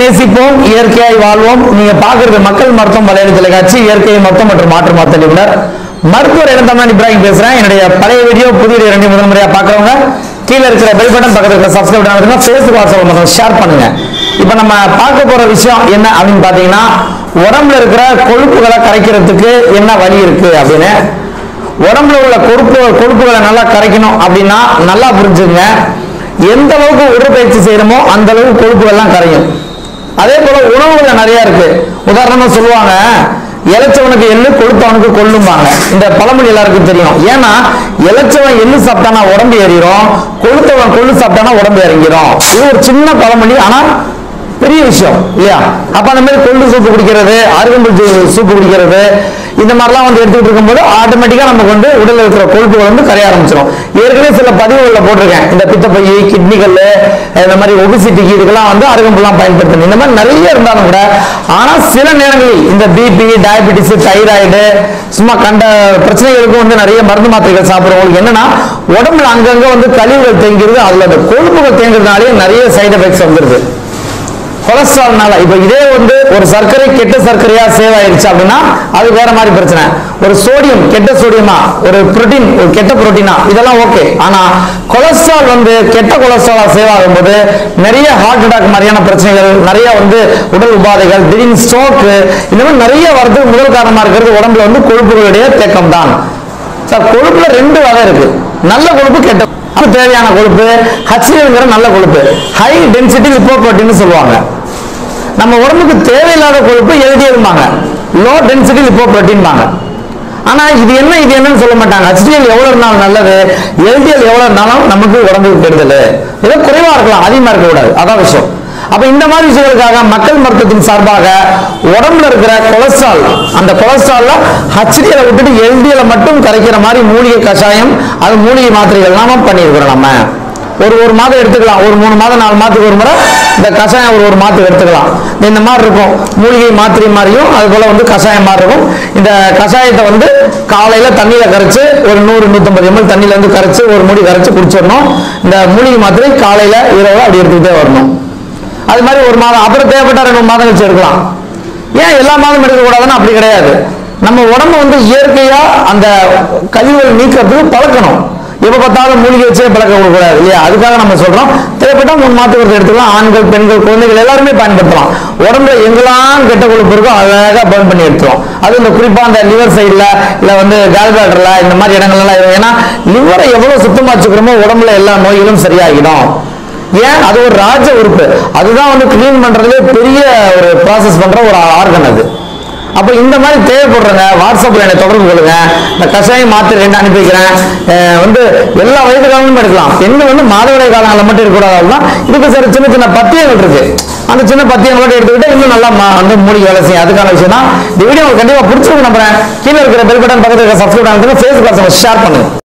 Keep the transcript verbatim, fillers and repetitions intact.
நேசிப்போம், இயற்கையாய் வாழ்வோம். நீங்க பாக்குறது மக்கள் மருத்துவம் வலையொலி தொலைக்காட்சி, இயற்கை மருத்துவம் மற்றும் மாற்று மருத்துவ நிபுணர் மருத்துவர் இளந்தமன் இப்ராஹிம் பேசுறேன். என்னுடைய பழைய வீடியோ புதிய ரெண்டு முதல் முறையா பாக்குறவங்க கீழே இருக்கிற பெல் பட்டன் பக்கத்துல இருக்கிற சப்ஸ்கிரைப் பண்ணுங்க, ஃபேஸ்புக் வாட்ஸ்அப் மட்டும் ஷேர் பண்ணுங்க. இப்ப நம்ம பார்க்க போற விஷயம் என்ன அப்படின்னு பாத்தீங்கன்னா, உடம்புல இருக்கிற கொழுப்புகளை கரைக்கிறதுக்கு என்ன வழி இருக்கு அப்படின்னு. உடம்புல உள்ள கொழுப்பு கொழுப்புகளை நல்லா கரைக்கணும் அப்படின்னா நல்லா புரிஞ்சுங்க. எந்த அளவுக்கு உடற்பயிற்சி செய்யணுமோ அந்த அளவுக்கு கொழுப்புகள்லாம் கரையும். அதே போல உணவுகள் நிறைய இருக்கு. உதாரணமா சொல்லுவாங்க, இளைச்சவனுக்கு எள்ளு கொழுத்தவனுக்கு கொள்ளும்பாங்க. இந்த பழமொழி எல்லாருக்கும் தெரியும். ஏன்னா இளைச்சவன் எள்ளு சாப்பிட்டானா உடம்பு ஏறிடும், கொழுத்தவன் கொள்ளு சாப்பிட்டானா உடம்பு இறங்கிடும். இது ஒரு சின்ன பழமொழி, ஆனா பெரிய விஷயம் இல்லையா? அப்ப அந்த மாதிரி கொள்ளு சூப்பு குடிக்கிறது, அருகம்புல் சூப்பு குடிக்கிறது, இந்த மாதிரிலாம் வந்து எடுத்துக்கிட்டு இருக்கும்போது ஆட்டோமேட்டிக்கா நமக்கு வந்து உடல்ல இருக்கிற கொழுப்புகள் வந்து கரைய ஆரம்பிச்சிடும். ஏற்கனவே சில பதிவுகளில் போட்டிருக்கேன், இந்த பித்தப்பை, கிட்னிகள், இந்த மாதிரி ஒபிசிட்டிக்கு இதுக்கெல்லாம் வந்து அருகம்புல்லாம் பயன்படுத்தணும். இந்த மாதிரி நிறைய இருந்தாலும் கூட, ஆனா சில நேரங்களில் இந்த பிபி, டயபெட்டிஸ், தைராய்டு, சும்மா கண்ட பிரச்சனைகளுக்கும் வந்து நிறைய மருந்து மாத்திரைகள் சாப்பிடுறவங்களுக்கு என்னன்னா உடம்புல அங்கங்க வந்து கழிவுகள் தேங்கிறது, அதுல அந்த கொழுப்புகள் தேங்கிறதுனாலே நிறைய சைடு எஃபெக்ட்ஸ் வந்துருது. கொலஸ்ட்ரால்னால இப்ப இதே வந்து ஒரு சர்க்கரை கெட்ட சர்க்கரையா சேவ் ஆயிடுச்சு அப்படின்னா அது வேற மாதிரி பிரச்சனை. ஒரு சோடியம் கெட்ட சோடியமா, ஒரு புரோட்டீன் ஒரு கெட்ட புரோட்டீனா, இதெல்லாம் ஓகே. ஆனா கொலஸ்ட்ரால் வந்து கெட்ட கொலஸ்ட்ராலா சேவ் ஆகும்போது நிறைய ஹார்ட் அட்டாக் மாதிரியான பிரச்சனைகள், நிறைய வந்து உடல் உபாதைகள், திடீர்னு ஸ்ட்ரோக், இந்த மாதிரி நிறைய வரதுக்கு முதல் காரணமா இருக்கிறது உடம்புல வந்து கொழுப்புகளுடைய தேக்கம் தான். சார், கொழுப்புல ரெண்டு வகை இருக்கு, நல்ல கொழுப்பு, கெட்ட தேவையான கொழுப்பு. ஹெச்டிஎல்ங்கிற நல்ல கொழுப்பு, ஹை டென்சிட்டி லிப்போப்ரோட்டீன் சொல்லுவாங்க. நம்ம உடம்புக்கு தேவையில்லாத கொழுப்பு எல்டிஎல்பாங்க, லோ டென்சிட்டி லிப்போப்ரோட்டீன்பாங்க. ஆனா இது என்ன இது என்னன்னு சொல்ல மாட்டாங்க. ஹெச்டிஎல் எவ்வளவு இருந்தாலும் நல்லது, எல்டிஎல் எவ்வளவு இருந்தாலும் நமக்கு உடம்புக்கு கெடுதல். ஏதோ குறைவா இருக்கலாம், அதிகமா இருக்க கூடாது, அதான் விஷயம். அப்ப இந்த மாதிரி விஷயங்களுக்காக மக்கள் மருத்துவத்தின் சார்பாக உடம்புல இருக்கிற கொலஸ்ட்ரால், அந்த கொலஸ்ட்ரால்ல ஹெச்டிஎல் விட்டுட்டு எல்டிஎல் மட்டும் கரைக்கிற மாதிரி மூலிகை கஷாயம், அது மூலிகை மாத்திரைகள் எல்லாம் பண்ணியிருக்கிறோம். நம்ம ஒரு ஒரு மாதம் எடுத்துக்கலாம், ஒரு மூணு மாதம் நாலு மாதத்துக்கு ஒரு முறை இந்த கஷாயம் ஒரு ஒரு மாதத்துக்கு எடுத்துக்கலாம். இந்த மாதிரி இருக்கும், மூலிகை மாத்திரை மாதிரியும் அது போல வந்து கஷாயம் மாதிரி இருக்கும். இந்த கஷாயத்தை வந்து காலையில தண்ணியில கரைச்சு ஒரு நூறு நூத்தம்பது எம்எல் தண்ணியில இருந்து கரைச்சு ஒரு மூடி கரைச்சு குடிச்சிடணும். இந்த மூலிகை மாத்திரை காலையில இரவு அப்படி எடுத்துக்கிட்டே வரணும். அது மாதிரி ஒரு மாதம், அப்புறம் தேவைப்பட்ட ரெண்டு மாதம் கழிச்சு எடுக்கலாம். ஏன் எல்லா மாதம் எடுக்கக்கூடாதுன்னு அப்படி கிடையாது. நம்ம உடம்பு வந்து இயற்கையா அந்த கழிவுகள் நீக்கிறதுக்கு பழக்கணும். எப்ப பார்த்தாலும் மூலிகை வச்சே பழக்க கூடாது இல்லையா? அதுக்காக நம்ம சொல்றோம், தேவைப்பட்டா மூணு மாதத்துக்கு எடுத்துக்கலாம். ஆண்கள், பெண்கள், குழந்தைகள் எல்லாருமே பயன்படுத்தலாம். உடம்புல எங்கெல்லாம் கெட்ட கொழுப்பு இருக்கோ அழகா பர்ன் பண்ணி எடுத்துரும். அது இந்த குறிப்பா அந்த லிவர் சைட்ல இல்ல வந்து கால் பிளாடர்ல இந்த மாதிரி இடங்கள்லாம், ஏன்னா லிவரை எவ்வளவு சுத்தமா வச்சுக்கிறோமோ உடம்புல எல்லா நோய்களும் சரியாகிடும். ஏன்? அது ஒரு ராஜ உறுப்பு, அதுதான் வந்து கிளீன் பண்றதுல பெரிய ஒரு ப்ராசஸ் பண்ற ஒரு ஆர்கன் அது. அப்ப இந்த மாதிரி தேவைப்படுறங்க வாட்ஸ்அப்ல என்னை தொடர்பு கொள்ளுங்க. இந்த கஷாயம் மாத்திரை ரெண்டு அனுப்பி வைக்கிறேன். வந்து எல்லா வயது காலங்களும் எடுக்கலாம். பெண்கள் வந்து மாதவிடாய் காலங்களில் மட்டும் இருக்கக்கூடாதுன்னா இதுக்கு சார் சின்ன சின்ன பத்தியங்கள் இருக்கு, அந்த சின்ன பத்தியங்கள் மட்டும் எடுத்துக்கிட்டு இன்னும் நல்லா வந்து மூலிகை வேலை செய்யும். அதுக்கான விஷயம் தான் இந்த வீடியோ உங்களுக்கு கண்டிப்பா பிடிச்சிருக்கு நம்புறேன். கீழே இருக்கிற பெல் பட்டன் பக்கத்தில் சப்ஸ்கிரைப் பண்ணுங்க, ஃபேஸ்புக் ஷேர் பண்ணுங்க.